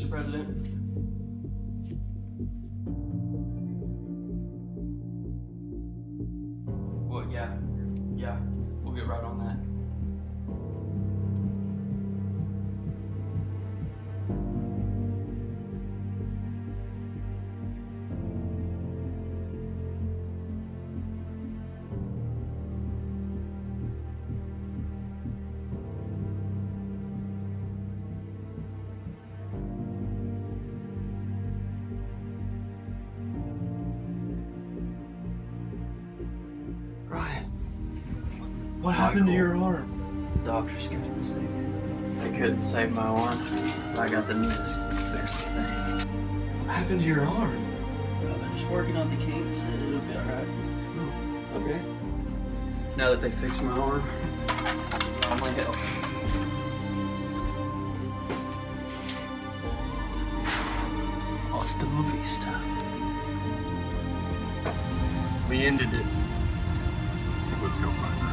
Mr. President. Well, yeah, we'll get right on that. Ryan, what happened to your arm? Doctors couldn't save it. They couldn't save my arm. I got the best thing. What happened to your arm? Well, they're just working on the kinks. It'll be alright. Oh, okay. Now that they fixed my arm, all my help. Hasta la vista. We ended it. Let's go find her.